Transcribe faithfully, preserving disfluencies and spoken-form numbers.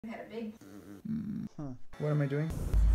had a big Huh. What am I doing?